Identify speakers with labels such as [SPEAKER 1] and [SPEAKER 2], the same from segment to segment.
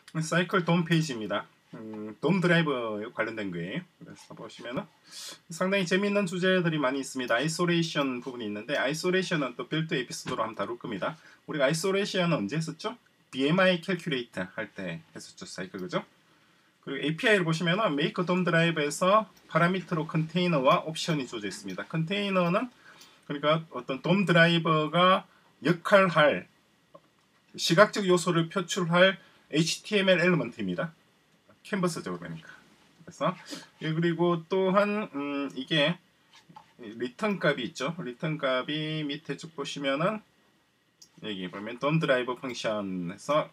[SPEAKER 1] 사이클 돔 페이지입니다. 돔 드라이브 관련된 거예요. 그래서 보시면은 상당히 재미있는 주제들이 많이 있습니다. 아이솔레이션 부분이 있는데, 아이솔레이션은 또 별도 에피소드로 한번 다룰 겁니다. 우리가 아이솔레이션은 언제 했었죠? BMI 캘큘레이트 할 때 했었죠, 사이클. 그죠? 그리고 API를 보시면은 make DOM 드라이브에서 파라미터로 컨테이너와 옵션이 주어져 있습니다. 컨테이너는 그러니까 어떤 DOM 드라이버가 역할할 시각적 요소를 표출할 HTML 엘리먼트입니다. 캔버스죠, 그러니까. 그래서 그리고 또한 이게 리턴 값이 있죠. 리턴 값이 밑에 쭉 보시면은 여기 보면 DOM 드라이버 펑션에서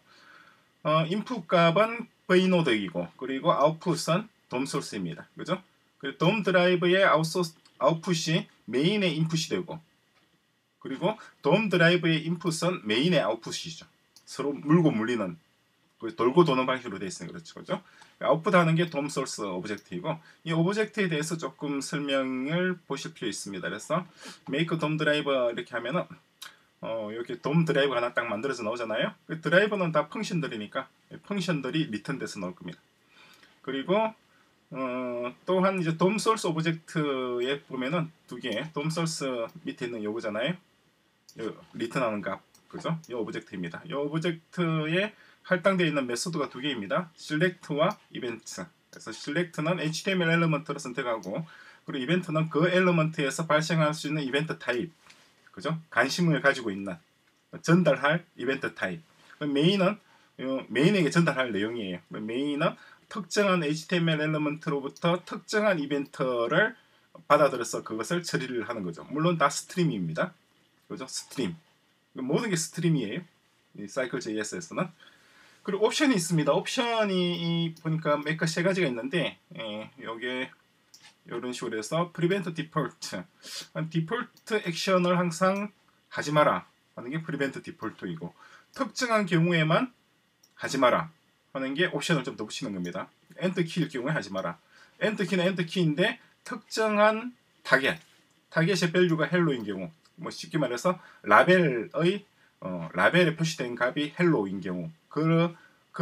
[SPEAKER 1] 인풋 값은 v노드이고, 그리고 아웃풋은 DOM 소스입니다. 그죠? 그리고 DOM 드라이브의 아웃풋이 메인의 인풋이 되고, 그리고 DOM 드라이브의 인풋은 메인의 아웃풋이죠. 서로 물고 물리는, 돌고 도는 방식으로 되어 있으니 그렇죠. 그죠? 아웃풋하는 게 DOM 소스 오브젝트이고, 이 오브젝트에 대해서 조금 설명을 보실 필요 있습니다. 그래서 make DOM 드라이버 이렇게 하면은 여기 DOM 드라이브가 하나 딱 만들어져 나오잖아요. 그 드라이버는 다 펑션들이니까 펑션들이 리턴돼서 나올 겁니다. 그리고 또한 이제 DOM 소스 오브젝트에 보면은 두 개, DOM 소스 밑에 있는 요거잖아요. 리턴하는 값, 그죠? 이 오브젝트입니다. 이 오브젝트에 할당되어 있는 메소드가 두 개입니다. select와 event. 그래서 select는 HTML 엘리먼트를 선택하고, 그리고 event는 그 엘리먼트에서 발생할 수 있는 이벤트 타입, 그죠? 관심을 가지고 있는 전달할 이벤트 타입. 메인은 메인에게 전달할 내용이에요. 메인은 특정한 HTML 엘리먼트로부터 특정한 이벤트를 받아들여서 그것을 처리를 하는 거죠. 물론 다 스트림입니다. 그죠? 스트림. 모든 게 스트림이에요. 이 사이클 JS에서는. 그리고 옵션이 있습니다. 옵션이 보니까 몇 가지 세 가지가 있는데, 여기에 이런 식으로 해서 prevent default, 디폴트 액션을 항상 하지 마라 하는 게 prevent default이고, 특정한 경우에만 하지 마라 하는 게 옵션을 좀 더 붙이는 겁니다. 엔터 키일 경우에 하지 마라. 엔터 키는 엔터 키인데 특정한 타겟의 밸류가 헬로인 경우, 뭐 쉽게 말해서 라벨에 표시된 값이 헬로인 경우, 그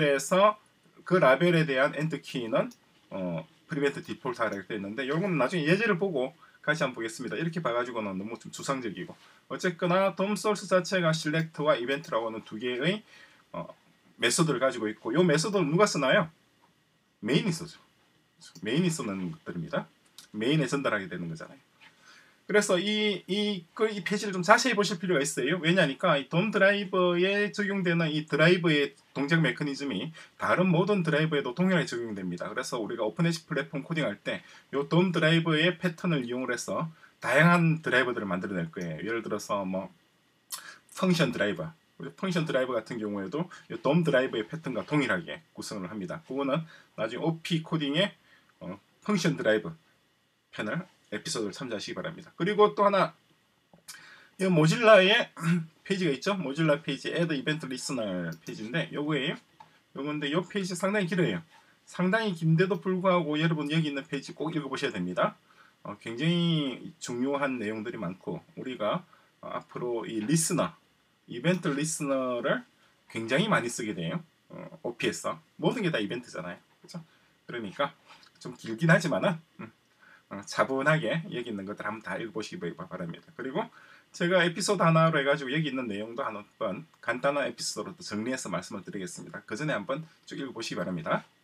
[SPEAKER 1] 라벨에 대한 엔터 키는 프리벤트 디폴트 하라고 되어 있는데, 이건 나중에 예제를 보고 같이 한번 보겠습니다. 이렇게 봐가지고는 너무 좀 추상적이고, 어쨌거나 DOM 소스 자체가 select와 event라고 하는 두 개의 메소드를 가지고 있고, 이 메소드는 누가 쓰나요? 메인이 쓰죠. 메인이 쓰는 것들입니다. 메인에 전달하게 되는 거잖아요. 그래서 이 페이지를 좀 자세히 보실 필요가 있어요. 왜냐니까 이 DOM 드라이버에 적용되는 이 드라이버의 동작 메커니즘이 다른 모든 드라이버에도 동일하게 적용됩니다. 그래서 우리가 오픈에지 플랫폼 코딩할 때 이 DOM 드라이버의 패턴을 이용을 해서 다양한 드라이버들을 만들어낼 거예요. 예를 들어서 뭐 펑션 드라이버, 펑션 드라이버 같은 경우에도 이 DOM 드라이버의 패턴과 동일하게 구성을 합니다. 그거는 나중에 OP 코딩의 펑션 드라이브 패널 에피소드를 참조하시기 바랍니다. 그리고 또 하나, 이 모질라의 페이지가 있죠. 모질라 페이지 Add Event Listener 페이지인데, 요거예요. 요건데 요 페이지 상당히 길어요. 상당히 긴데도 불구하고 여러분 여기 있는 페이지 꼭 읽어보셔야 됩니다. 굉장히 중요한 내용들이 많고, 우리가 앞으로 이 리스너, 이벤트 리스너를 굉장히 많이 쓰게 돼요. OP에서 모든 게 다 이벤트잖아요. 그렇죠? 그러니까 좀 길긴 하지만은 차분하게 여기 있는 것들 한번 다 읽어보시기 바랍니다. 그리고 제가 에피소드 하나로 해가지고 여기 있는 내용도 한번 간단한 에피소드로 정리해서 말씀을 드리겠습니다. 그 전에 한번 쭉 읽어보시기 바랍니다.